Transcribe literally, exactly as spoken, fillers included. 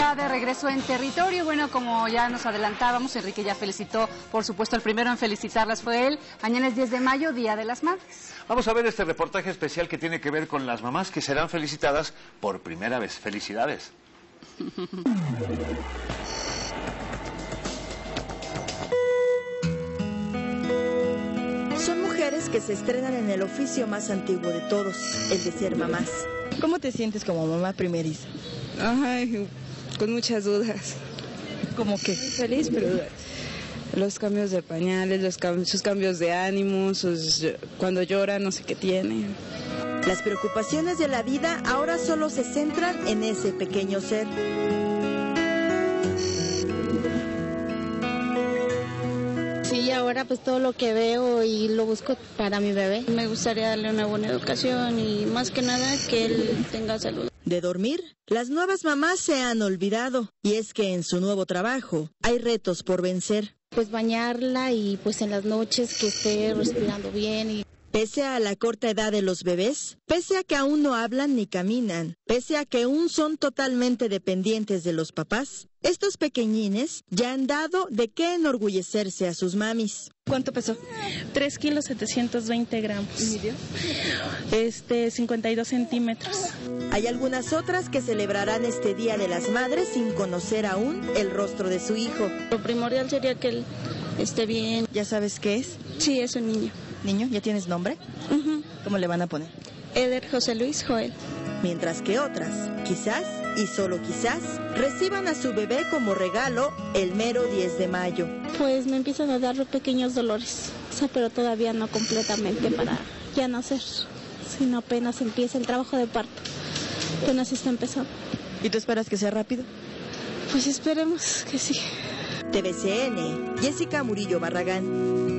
ya de regreso en territorio. Bueno, como ya nos adelantábamos, Enrique ya felicitó, por supuesto, el primero en felicitarlas fue él. Mañana es diez de mayo, Día de las Madres. Vamos a ver este reportaje especial que tiene que ver con las mamás que serán felicitadas por primera vez. ¡Felicidades! Son mujeres que se estrenan en el oficio más antiguo de todos, el de ser mamás. ¿Cómo te sientes como mamá primeriza? Ay, con muchas dudas. ¿Cómo qué? Feliz, pero los cambios de pañales, los cam sus cambios de ánimo, sus, cuando llora no sé qué tiene. Las preocupaciones de la vida ahora solo se centran en ese pequeño ser. Sí, ahora pues todo lo que veo y lo busco para mi bebé. Me gustaría darle una buena educación y más que nada que él tenga salud. De dormir, las nuevas mamás se han olvidado, y es que en su nuevo trabajo hay retos por vencer. Pues bañarla y pues en las noches que esté respirando bien. Y... Pese a la corta edad de los bebés, pese a que aún no hablan ni caminan, pese a que aún son totalmente dependientes de los papás, estos pequeñines ya han dado de qué enorgullecerse a sus mamis. ¿Cuánto pesó? tres kilos setecientos veinte gramos. ¿Y midió? Este, cincuenta y dos centímetros. Hay algunas otras que celebrarán este Día de las Madres sin conocer aún el rostro de su hijo. Lo primordial sería que él esté bien. ¿Ya sabes qué es? Sí, es un niño. ¿Niño? ¿Ya tienes nombre? Uh-huh. ¿Cómo le van a poner? Eder José Luis Joel. Mientras que otras, quizás, y solo quizás, reciban a su bebé como regalo el mero diez de mayo. Pues me empiezan a dar pequeños dolores, o sea, pero todavía no completamente para ya nacer, sino apenas empieza el trabajo de parto, apenas está empezando. ¿Y tú esperas que sea rápido? Pues esperemos que sí. T V C N, Jessica Murillo Barragán.